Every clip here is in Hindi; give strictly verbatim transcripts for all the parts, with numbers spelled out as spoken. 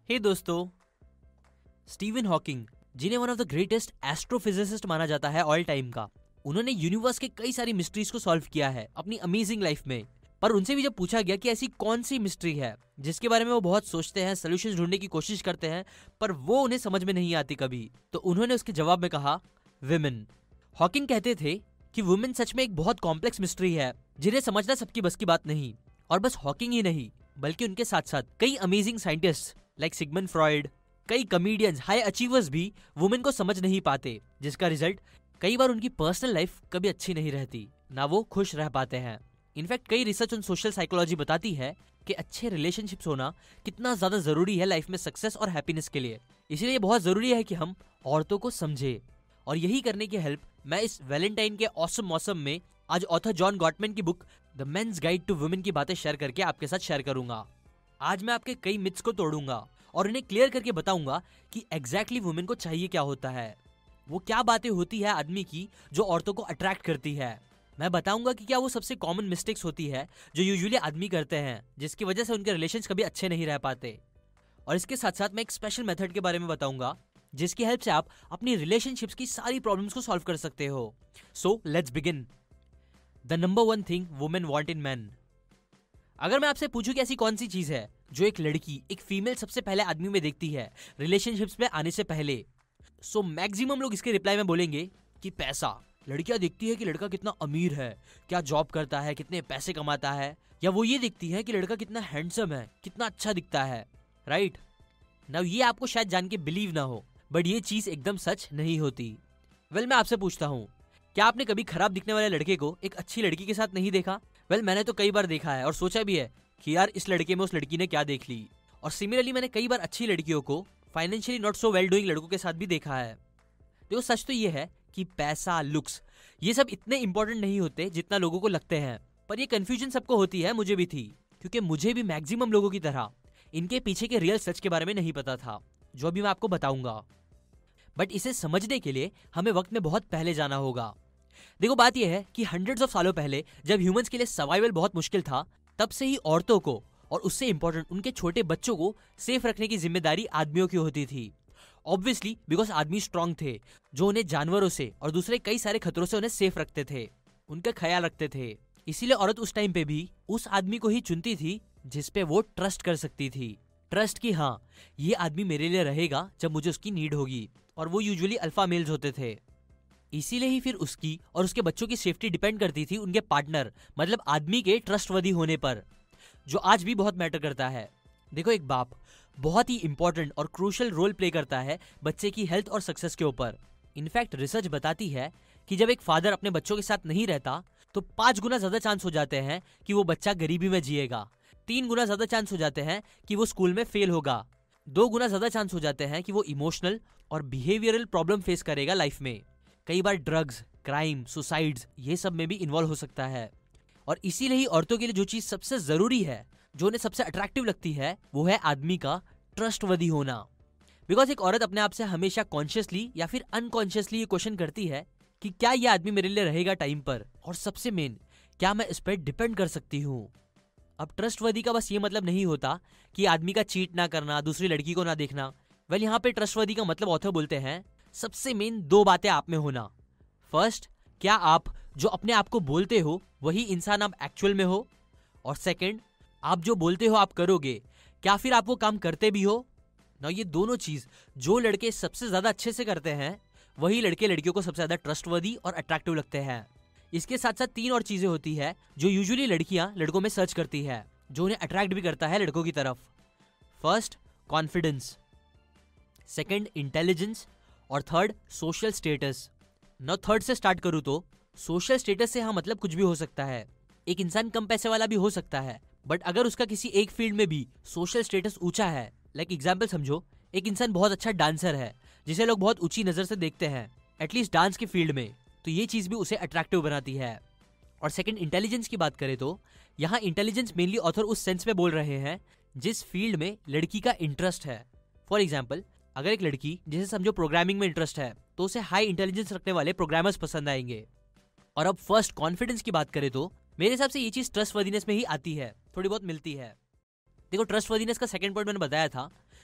हे दोस्तों, स्टीवन हॉकिंग, जिन्हें one of the greatest astrophysicist माना जाता है ऑल टाइम का, उन्होंने यूनिवर्स के कई सारी मिस्ट्रीज को सॉल्व किया है अपनी अमेजिंग लाइफ में। पर उनसे भी जब पूछा गया कि ऐसी कौन सी मिस्ट्री है जिसके बारे में वो बहुत सोचते हैं, सोल्यूशन ढूंढने की कोशिश करते हैं, पर वो उन्हें समझ में नहीं आती कभी, तो उन्होंने उसके जवाब में कहा विमेन। हॉकिंग कहते थे कि वुमेन सच में एक बहुत कॉम्प्लेक्स मिस्ट्री है जिन्हें समझना सबकी बस की बात नहीं। और बस हॉकिंग ही नहीं, बल्कि उनके साथ साथ कई amazing scientist like Sigmund Freud, कई कॉमेडियंस, हाई अचीवर्स भी वुमेन को समझ नहीं पाते, जिसका रिजल्ट कई बार उनकी पर्सनल लाइफ कभी अच्छी नहीं रहती, ना वो खुश रह पाते हैं। इनफैक्ट कई रिसर्च ऑन सोशल साइकोलॉजी बताती है कि अच्छे रिलेशनशिप्स होना कितना ज्यादा जरूरी है लाइफ में सक्सेस और हैप्पीनेस के लिए। इसीलिए बहुत जरूरी है कि हम औरतों को समझे, और यही करने की हेल्प मैं इस वैलेंटाइन के ऑसम मौसम में आज ऑथर जॉन गॉटमैन की book the men's guide to women की बातें शेयर करके आपके साथ शेयर करूंगा। आज मैं आपके कई मिथ्स को तोड़ूंगा और इन्हें क्लियर करके बताऊंगा कि एग्जैक्टली वुमेन को चाहिए क्या होता है, वो क्या बातें होती है आदमी की जो औरतों को अट्रैक्ट करती है। मैं बताऊंगा कि क्या वो सबसे कॉमन मिस्टेक्स होती है जो यूजुअली आदमी करते हैं, जिसकी वजह से उनके रिलेशंस कभी अच्छे नहीं रह पाते। और इसके साथ साथ मैं एक स्पेशल मेथड के बारे में बताऊंगा जिसकी हेल्प से आप अपनी रिलेशनशिप्स की सारी प्रॉब्लम्स को सॉल्व कर सकते हो। So let's begin. The number one thing women want in man. अगर मैं आपसे पूछूं कि ऐसी कौन सी चीज है जो एक लड़की, एक फीमेल सबसे पहले आदमी में देखती है रिलेशनशिप्स में आने से पहले, सो मैक्सिमम लोग इसके रिप्लाई में बोलेंगे कि पैसा। लड़कियां देखती है कि लड़का कितना अमीर है, क्या जॉब करता है, कितने पैसे कमाता है, या वो ये देखती है कि लड़का कितना हैंडसम है, कितना अच्छा दिखता है, राइट? नाउ ये आपको शायद जान के बिलीव ना हो, बट ये चीज एकदम सच नहीं होती। वेल well, मैं आपसे पूछता हूँ, क्या आपने कभी खराब दिखने वाले लड़के को एक अच्छी लड़की के साथ नहीं देखा? वेल well, मैंने तो कई बार देखा है और सोचा भी है कि यार इस लड़के में उस लड़की ने क्या देख ली। और सिमिलरली मैंने कई बार अच्छी लड़कियों को financially not so well doing लड़कों के साथ भी देखा है। देखो, सच तो ये है कि पैसा, लुक्स, ये सब इतने इंपॉर्टेंट नहीं होते जितना लोगों को लगते हैं। पर ये कंफ्यूजन सबको होती है, मुझे भी थी, क्योंकि मुझे भी मैक्सिमम लोगों की तरह इनके पीछे के रियल सच के बारे में नहीं पता था, जो भी मैं आपको बताऊंगा। बट इसे समझने के लिए हमें वक्त में बहुत पहले जाना होगा। देखो, बात यह है कि हंड्रेड्स ऑफ सालों पहले जब ह्यूमंस के लिए सर्वाइवल बहुत मुश्किल था, तब से ही औरतों को और उससे इंपॉर्टेंट उनके छोटे बच्चों को सेफ रखने की जिम्मेदारी आदमियों की होती थी। ऑब्वियसली बिकॉज आदमी स्ट्रांग थे, जो उन्हें जानवरों से और दूसरे कई सारे खतरों से उन्हें सेफ रखते थे, उनका ख्याल रखते थे। इसीलिए औरत उस टाइम पे भी उस आदमी को ही चुनती थी जिसपे वो ट्रस्ट कर सकती थी। ट्रस्ट की, हाँ, ये आदमी मेरे लिए रहेगा जब मुझे उसकी नीड होगी। और वो यूजुअली अल्फा मेल्स होते थे। इसीलिए ही फिर उसकी और उसके बच्चों की सेफ्टी डिपेंड करती थी उनके पार्टनर, मतलब आदमी के ट्रस्टवर्दी होने पर, जो आज भी बहुत मैटर करता है। देखो, एक बाप बहुत ही इंपॉर्टेंट और क्रूशियल रोल प्ले करता है बच्चे की हेल्थ और सक्सेस के ऊपर। इनफैक्ट रिसर्च बताती है कि जब एक फादर अपने बच्चों के साथ नहीं रहता तो पांच गुना ज्यादा चांस हो जाते हैं कि वो बच्चा गरीबी में जिएगा, तीन गुना ज्यादा चांस हो जाते हैं कि वो स्कूल में फेल होगा, दो गुना ज्यादा चांस हो जाते हैं कि वो इमोशनल और बिहेवियरल प्रॉब्लम फेस करेगा लाइफ में। कई बार ड्रग्स, क्राइम, सुसाइड्स, ये सब में भी इन्वॉल्व हो सकता है। और इसीलिए ही औरतों के लिए जो चीज सबसे जरूरी है, जो उन्हें सबसे अट्रैक्टिव लगती है, वो है आदमी का ट्रस्टवर्दी होना। बिकॉज एक औरत अपने आप से हमेशा कॉन्शियसली या फिर अनकॉन्शियसली ये क्वेश्चन करती है कि क्या ये आदमी मेरे लिए रहेगा टाइम पर, और सबसे मेन, क्या मैं इस पर डिपेंड कर सकती हूँ। अब ट्रस्टवर्दी का बस ये मतलब नहीं होता कि आदमी का चीट ना करना, दूसरी लड़की को ना देखना। वेल, यहाँ पे ट्रस्टवर्दी का मतलब ऑथर बोलते हैं सबसे मेन दो बातें आप में होना। फर्स्ट, क्या आप जो अपने आप को बोलते हो वही इंसान आप एक्चुअल में हो, और सेकंड, आप जो बोलते हो आप करोगे, क्या फिर आप वो काम करते भी हो ना। ये दोनों चीज जो लड़के सबसे ज्यादा अच्छे से करते हैं, वही लड़के लड़कियों को सबसे ज्यादा ट्रस्टवर्दी और अट्रैक्टिव लगते हैं। इसके साथ साथ तीन और चीजें होती है जो यूजुअली लड़कियां लड़कों में सर्च करती है, जो उन्हें अट्रैक्ट भी करता है लड़कों की तरफ। फर्स्ट, कॉन्फिडेंस, सेकंड, इंटेलिजेंस, और थर्ड, सोशल स्टेटस। ना थर्ड से स्टार्ट करूं तो सोशल स्टेटस से हाँ मतलब कुछ भी हो सकता है। एक इंसान कम पैसे वाला भी हो सकता है, बट अगर उसका किसी एक फील्ड में भी सोशल स्टेटस ऊंचा है, लाइक एग्जाम्पल समझो, एक इंसान बहुत अच्छा डांसर है जिसे लोग बहुत ऊंची नजर से देखते हैं, एटलीस्ट डांस के फील्ड में, तो ये चीज भी उसे अट्रैक्टिव बनाती है। और सेकंड, इंटेलिजेंस की बात करें तो यहाँ इंटेलिजेंस मेनली ऑथर उस सेंस में बोल रहे हैं जिस फील्ड में लड़की का इंटरेस्ट है। फॉर एग्जाम्पल, अगर एक लड़की जैसे समझो प्रोग्रामिंग में इंटरेस्ट है, तो उसे हाई इंटेलिजेंस रखने वाले प्रोग्रामर्स पसंद आएंगे। और अब फर्स्ट, कॉन्फिडेंस की बात करें तो मेरे हिसाब से ये चीज ट्रस्टवर्दीनेस में ही आती है, थोड़ी बहुत मिलती है। देखो, ट्रस्टवर्दीनेस का सेकंड पॉइंट मैंने बताया था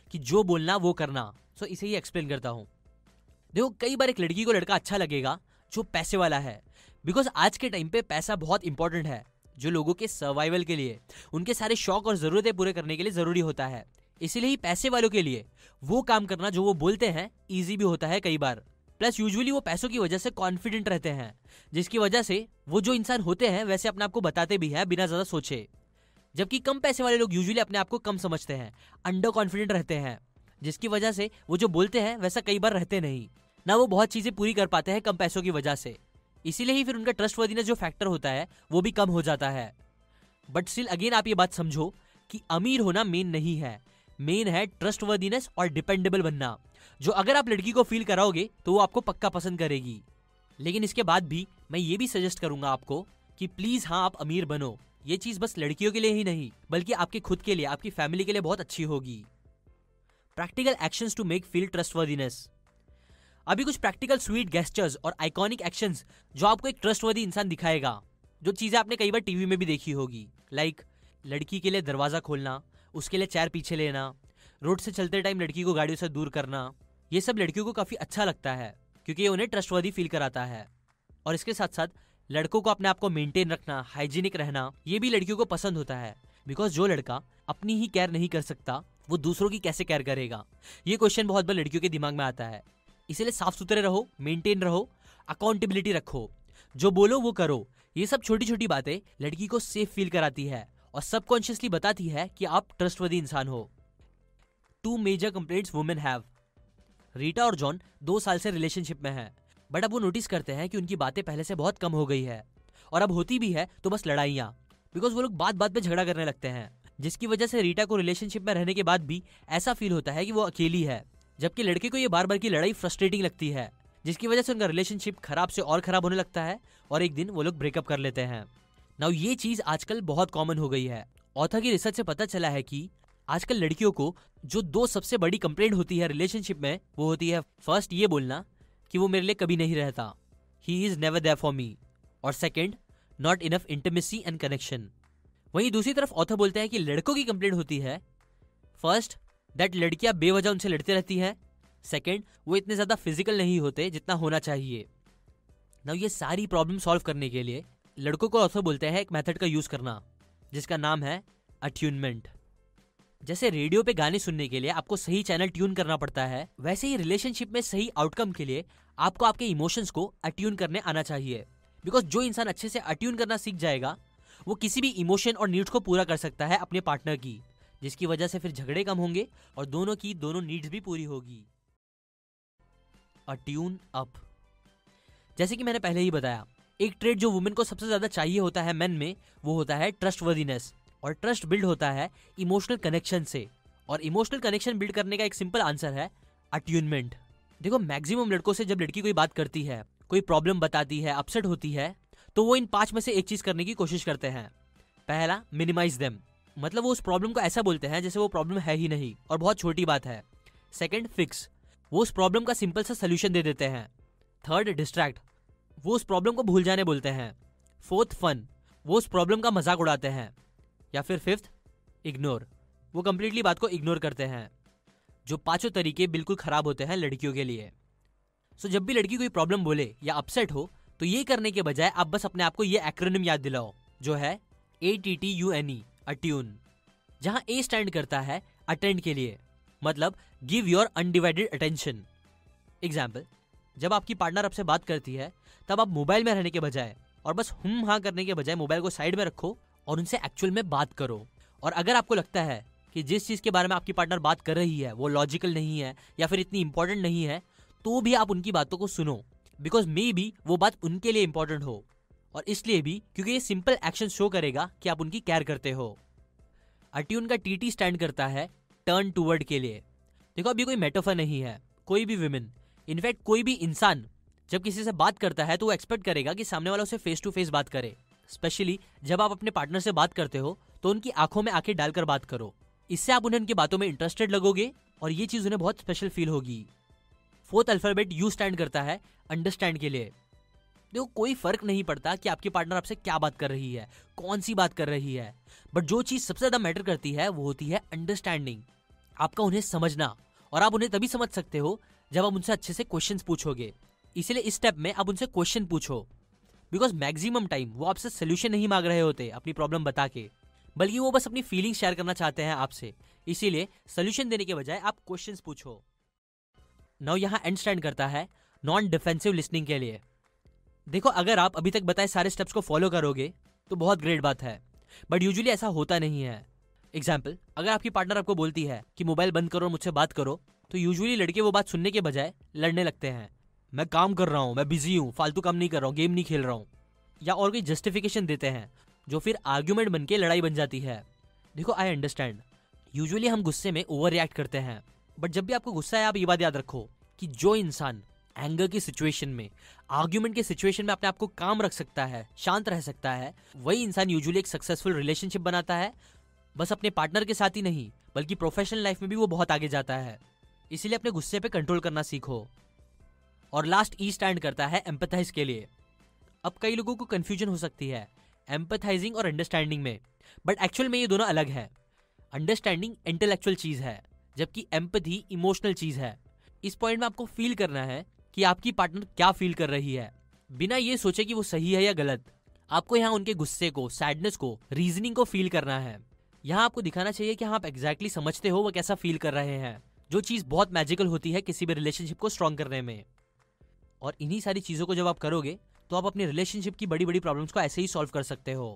कि जो बोलना वो करना। सो so, इसे ही एक्सप्लेन करता हूँ। देखो, कई बार एक लड़की को लड़का अच्छा लगेगा जो पैसे वाला है, बिकॉज आज के टाइम पे पैसा बहुत इंपॉर्टेंट है, जो लोगों के सर्वाइवल के लिए, उनके सारे शौक और जरूरतें पूरे करने के लिए जरूरी होता है। इसीलिए ही पैसे वालों के लिए वो काम करना जो वो बोलते हैं ईजी भी होता है कई बार। प्लस यूजुअली वो पैसों की वजह से कॉन्फिडेंट रहते हैं, जिसकी वजह से वो जो इंसान होते हैं वैसे अपने आप को बताते भी हैं बिना ज्यादा सोचे। जबकि कम पैसे वाले लोग यूजुअली अपने आप को कम समझते हैं, अंडर कॉन्फिडेंट रहते हैं, जिसकी वजह से वो जो बोलते हैं वैसा कई बार रहते नहीं, ना वो बहुत चीजें पूरी कर पाते हैं कम पैसों की वजह से। इसीलिए ही फिर उनका ट्रस्टवर्दीनेस जो फैक्टर होता है वो भी कम हो जाता है। बट स्टिल अगेन आप ये बात समझो कि अमीर होना मेन नहीं है, मेन है ट्रस्टवर्दीनेस और डिपेंडेबल बनना, जो अगर आप लड़की को फील कराओगे तो वो आपको पक्का पसंद करेगी। लेकिन इसके बाद भी मैं ये भी सजेस्ट करूंगा आपको कि प्लीज हाँ, आप अमीर बनो। ये चीज बस लड़कियों के लिए ही नहीं बल्कि आपके खुद के लिए, आपकी फैमिली के लिए बहुत अच्छी होगी। Practical actions to make feel trustworthiness. अभी कुछ प्रैक्टिकल स्वीट गेस्चर्स और आइकॉनिक एक्शंस जो आपको एक ट्रस्टवर्दी इंसान दिखाएगा, जो चीजें आपने कई बार टीवी में भी देखी होगी। लाइक लड़की के लिए दरवाजा खोलना, उसके लिए चेयर पीछे लेना, रोड से चलते टाइम लड़की को गाड़ियों से दूर करना। ये सब लड़कियों को काफी अच्छा लगता है क्योंकि ये उन्हें ट्रस्टवर्दी फील कराता है। और इसके साथ साथ लड़कों को अपने आप को मेंटेन रखना, हाइजीनिक रहना, ये भी लड़कियों को पसंद होता है। बिकॉज जो लड़का अपनी ही केयर नहीं कर सकता वो दूसरों की कैसे केयर करेगा, ये क्वेश्चन बहुत बार लड़कियों के दिमाग में आता है। इसलिए साफ सुथरे रहो, मेंटेन रहो, अकाउंटेबिलिटी रखो, जो बोलो वो करो। ये सब छोटी छोटी बातें लड़की को सेफ फील कराती है और सबकॉन्शियसली बताती है कि आप ट्रस्टवर्दी इंसान हो। Two major complaints women have. Rita और जॉन दो साल से रिलेशनशिप में हैं, बट अब वो नोटिस करते हैं कि उनकी बातें पहले से बहुत कम हो गई है, और अब होती भी है तो बस लड़ाइयाँ, बिकॉज वो लोग बात बात पे झगड़ा करने लगते हैं, जिसकी वजह से रीटा को रिलेशनशिप में रहने के बाद भी ऐसा फील होता है कि वो अकेली है। जबकि लड़के को ये बार बार की लड़ाई फ्रस्ट्रेटिंग लगती है, जिसकी वजह से उनका रिलेशनशिप खराब से और खराब होने लगता है और एक दिन वो लोग ब्रेकअप कर लेते हैं। नाउ ये चीज आजकल बहुत कॉमन हो गई है। ऑथर की रिसर्च से पता चला है कि आजकल लड़कियों को जो दो सबसे बड़ी कंप्लेंट होती है रिलेशनशिप में, वो होती है फर्स्ट ये बोलना कि वो मेरे लिए कभी नहीं रहता, he is never there for me, और second not enough intimacy and connection. वहीं दूसरी तरफ ऑथर बोलते हैं कि लड़कों की कंप्लेंट होती है फर्स्ट दैट लड़कियां बेवजह उनसे लड़ती रहती हैं, सेकंड वो इतने ज्यादा फिजिकल नहीं होते जितना होना चाहिए। नाउ ये सारी प्रॉब्लम सॉल्व करने के लिए लड़कों को ऑथर बोलते हैं एक मेथड का यूज करना, जिसका नाम है अट्यूनमेंट। जैसे रेडियो पे गाने सुनने के लिए आपको सही चैनल ट्यून करना पड़ता है, वैसे ही रिलेशनशिप में सही आउटकम के लिए आपको आपके इमोशंस को अट्यून करने आना चाहिए। बिकॉज जो इंसान अच्छे से अट्यून करना सीख जाएगा वो किसी भी इमोशन और नीड्स को पूरा कर सकता है अपने पार्टनर की, जिसकी वजह से फिर झगड़े कम होंगे और दोनों की दोनों नीड्स भी पूरी होगी। Attune up. जैसे कि मैंने पहले ही बताया, एक ट्रेड जो वुमेन को सबसे ज्यादा चाहिए होता है मेन में, वो होता है ट्रस्टवर्दीनेस, और ट्रस्ट बिल्ड होता है इमोशनल कनेक्शन से, और इमोशनल कनेक्शन बिल्ड करने का एक सिंपल आंसर है अट्यूनमेंट। देखो, मैक्सिमम लड़कों से जब लड़की कोई बात करती है, कोई प्रॉब्लम बताती है, अपसेट होती है, तो वो इन पांच में से एक चीज करने की कोशिश करते हैं। पहला, मिनिमाइज देम, मतलब वो उस प्रॉब्लम को ऐसा बोलते हैं जैसे वो प्रॉब्लम है ही नहीं और बहुत छोटी बात है। सेकंड, फिक्स, वो उस प्रॉब्लम का सिंपल सा सोल्यूशन दे देते हैं। थर्ड, डिस्ट्रैक्ट, वो उस प्रॉब्लम को भूल जाने बोलते हैं। फोर्थ, फन, वो उस प्रॉब्लम का मजाक उड़ाते हैं। या फिर फिफ्थ, इग्नोर, वो कंप्लीटली बात को इग्नोर करते हैं। जो पांचों तरीके बिल्कुल खराब होते हैं लड़कियों के लिए। सो जब भी लड़की कोई प्रॉब्लम बोले या अपसेट हो, तो ये करने के बजाय आप बस अपने आप को ये एक्रोनिम याद दिलाओ, जो है A T T U N E, attune, जहां ए स्टैंड करता है अटेंड के लिए, मतलब give your undivided attention. Example, जब आपकी पार्टनर आपसे बात करती है, तब आप मोबाइल में रहने के बजाय और बस हम हाँ करने के बजाय मोबाइल को साइड में रखो और उनसे एक्चुअल में बात करो। और अगर आपको लगता है कि जिस चीज के बारे में आपकी पार्टनर बात कर रही है वो लॉजिकल नहीं है या फिर इतनी इंपॉर्टेंट नहीं है, तो भी आप उनकी बातों को सुनो, बिकॉज मे बी वो बात उनके लिए इंपॉर्टेंट हो, और इसलिए भी क्योंकि ये सिंपल एक्शन शो करेगा कि आप उनकी केयर करते हो। अट्यून का टीटी स्टैंड करता है टर्न टूवर्ड के लिए। देखो, अभी कोई मेटाफर नहीं है, कोई भी विमेन, इनफैक्ट कोई भी इंसान जब किसी से बात करता है तो वो एक्सपेक्ट करेगा कि सामने वाला उसे फेस टू फेस बात करे। स्पेशली जब आप अपने पार्टनर से बात करते हो तो उनकी आंखों में आंखें डालकर बात करो, इससे आप उन्हें उनकी बातों में इंटरेस्टेड लगोगे और ये चीज उन्हें बहुत स्पेशल फील होगी। फोर्थ अल्फाबेट यू स्टैंड करता है अंडरस्टैंड के लिए। देखो, कोई फर्क नहीं पड़ता कि आपकी पार्टनर आपसे क्या बात कर रही है, कौन सी बात कर रही है, बट जो चीज सबसे ज्यादा मैटर करती है वो होती है अंडरस्टैंडिंग। आपका उन्हें समझना, और आप उन्हें तभी समझ सकते हो जब आप उनसे अच्छे से क्वेश्चंस पूछोगे। इसीलिए इस स्टेप में आप उनसे क्वेश्चन पूछो, बिकॉज मैक्सिमम टाइम वो आपसे सोल्यूशन नहीं मांग रहे होते अपनी प्रॉब्लम बता के, बल्कि वो बस अपनी फीलिंग्स शेयर करना चाहते हैं आपसे। इसीलिए सोल्यूशन देने के बजाय आप क्वेश्चंस पूछो। नाउ यहाँ एंड स्टैंड करता है नॉन डिफेंसिव लिसनिंग के लिए। देखो, अगर आप अभी तक बताए सारे स्टेप्स को फॉलो करोगे तो बहुत ग्रेट बात है, बट यूजुअली ऐसा होता नहीं है। एग्जाम्पल, अगर आपकी पार्टनर आपको बोलती है कि मोबाइल बंद करो और मुझसे बात करो, तो यूजुअली लड़के वो बात सुनने के बजाय लड़ने लगते हैं। मैं काम कर रहा हूँ, मैं बिजी हूँ, फालतू काम नहीं कर रहा हूँ, गेम नहीं खेल रहा हूँ, या और कोई जस्टिफिकेशन देते हैं जो फिर आर्ग्यूमेंट बन के लड़ाई बन जाती है। देखो, आई अंडरस्टैंड, यूजुअली हम गुस्से में ओवर रिएक्ट करते हैं, बट जब भी आपको गुस्सा है आप ये बात याद रखो कि जो इंसान एंगर की सिचुएशन में, आर्ग्यूमेंट की सिचुएशन में अपने आप को काम रख सकता है, शांत रह सकता है, वही इंसान यूजुअली एक सक्सेसफुल रिलेशनशिप बनाता है। बस अपने पार्टनर के साथ ही नहीं, बल्कि प्रोफेशनल लाइफ में भी वो बहुत आगे जाता है। इसीलिए अपने गुस्से पे कंट्रोल करना सीखो। और लास्ट ई स्टैंड करता है एम्पैथाइज के लिए। अब कई लोगों को कंफ्यूजन हो सकती है एम्पैथाइजिंग और अंडरस्टैंडिंग में, बट एक्चुअल में ये दोनों अलग है। अंडरस्टैंडिंग इंटेलेक्चुअल चीज है, जबकि एम्पैथी इमोशनल चीज है। इस पॉइंट में आपको फील करना है कि आपकी पार्टनर क्या फील कर रही है, बिना ये सोचे कि वो सही है या गलत। आपको यहाँ उनके गुस्से को, सैडनेस को, रीजनिंग को फील करना है। यहाँ आपको दिखाना चाहिए कि हाँ, आप एग्जैक्टली समझते हो वो कैसा फील कर रहे हैं, जो चीज बहुत मैजिकल होती है किसी भी रिलेशनशिप को स्ट्रॉन्ग करने में। और इन्हीं सारी चीजों को जब आप करोगे तो आप अपने रिलेशनशिप की बड़ी बड़ी प्रॉब्लम्स को ऐसे ही सॉल्व कर सकते हो।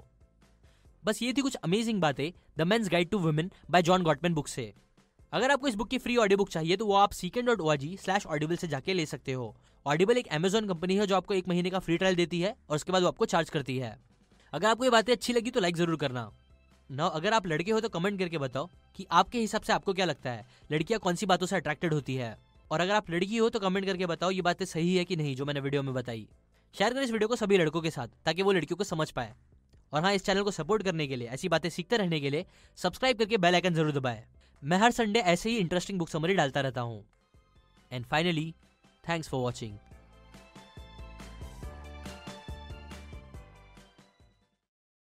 बस ये थी कुछ अमेजिंग बातें the men's guide to women by John Gottman book से। अगर आपको इस बुक की फ्री ऑडियो बुक चाहिए तो वो आप सीकन dot O R G slash audible से जाके ले सकते हो। ऑडिबल एक अमेजॉन कंपनी है जो आपको एक महीने का फ्री ट्रायल देती है और उसके बाद वो आपको चार्ज करती है। अगर आपको ये बातें अच्छी लगी तो लाइक जरूर करना। ना अगर आप लड़के हो तो कमेंट करके बताओ कि आपके हिसाब से आपको क्या लगता है, लड़कियां कौन सी बातों से अट्रैक्टेड होती है। और अगर आप लड़की हो तो कमेंट करके बताओ ये बातें सही है कि नहीं जो मैंने वीडियो में बताई। शेयर करें इस वीडियो को सभी लड़कों के साथ ताकि वो लड़कियों को समझ पाए। और हाँ, इस चैनल को सपोर्ट करने के लिए, ऐसी बातें सीखते रहने के लिए सब्सक्राइब करके बेल आइकन जरूर दबाएं। मैं हर संडे ऐसे ही इंटरेस्टिंग बुक समरी डालता रहता हूँ। And finally, thanks for watching.